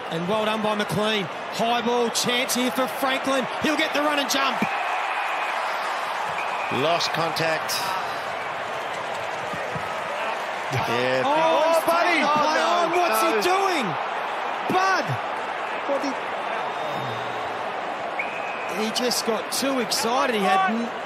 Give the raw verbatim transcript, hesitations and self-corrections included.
And well done by McLean. High ball, chance here for Franklin. He'll get the run and jump. Lost contact. Yeah. Oh, oh buddy! Oh, Oh, no, on. What's no. he doing? Bud! What he... He just got too excited. He had